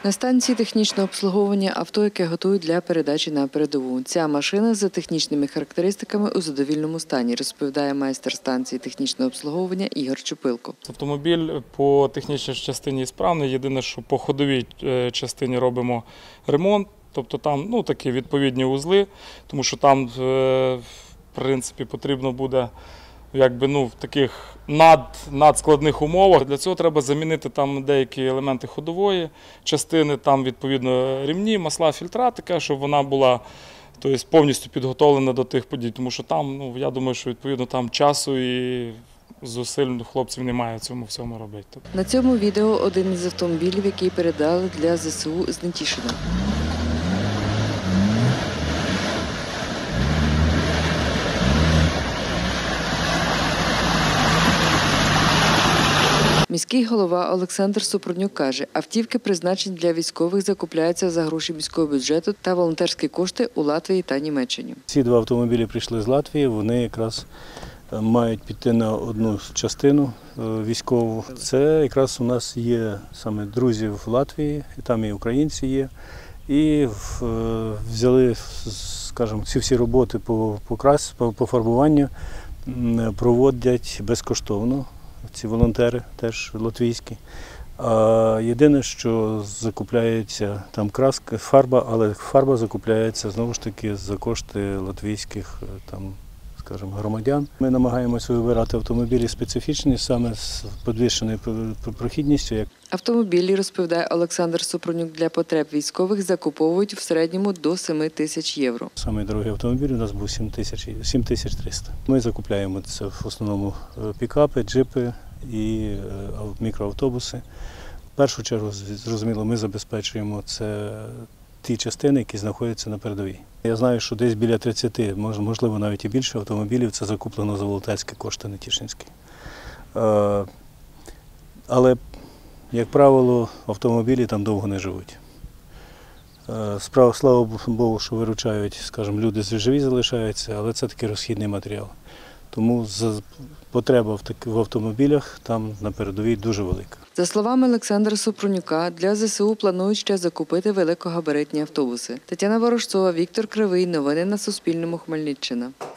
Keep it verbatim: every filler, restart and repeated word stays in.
На станції технічного обслуговування авто, яке готують для передачі на передову. Ця машина за технічними характеристиками у задовільному стані, розповідає майстер станції технічного обслуговування Ігор Чупилко. Автомобіль по технічній частині справний, єдине, що по ходовій частині робимо ремонт, тобто там ну, такі відповідні узли, тому що там в принципі потрібно буде якби, ну, в таких над, надскладних умовах. Для цього треба замінити там деякі елементи ходової частини, там відповідно рівні, масла, фільтра, таке, щоб вона була тобто, повністю підготовлена до тих подій. Тому що там, ну, я думаю, що відповідно там часу і зусиль хлопців немає цьому всьому робити. На цьому відео один із автомобілів, який передали для ЗСУ з Нетішина. Міський голова Олександр Супрунюк каже, автівки, призначені для військових, закупляються за гроші міського бюджету та волонтерські кошти у Латвії та Німеччині. Ці два автомобілі прийшли з Латвії, вони якраз мають піти на одну частину військову. Це якраз у нас є саме друзі в Латвії, і там і українці є. І взяли, скажімо, ці всі роботи по покрас, по пофарбуванню проводять безкоштовно. Ці волонтери теж латвійські. А єдине, що закупляється там краска, фарба, але фарба закупляється знову ж таки за кошти латвійських там, скажімо, громадян. Ми намагаємося вибирати автомобілі специфічні, саме з підвищеною прохідністю. Автомобілі, розповідає Олександр Супрунюк, для потреб військових закуповують в середньому до семи тисяч євро. Самий дорогий автомобіль у нас був сім тисяч триста. Ми закупляємо це в основному пікапи, джипи і мікроавтобуси. В першу чергу, зрозуміло, ми забезпечуємо це ті частини, які знаходяться на передовій. Я знаю, що десь біля тридцяти, можливо навіть і більше автомобілів, це закуплено за волонтерські кошти нетішинські. Але, як правило, автомобілі там довго не живуть. Справа, слава Богу, що виручають, скажімо, люди живі залишаються, але це такий розхідний матеріал. Тому потреба в автомобілях там на передовій дуже велика. За словами Олександра Супрунюка, для ЗСУ планують ще закупити великогабаритні автобуси. Тетяна Ворожцова, Віктор Кривий. Новини на Суспільному. Хмельниччина.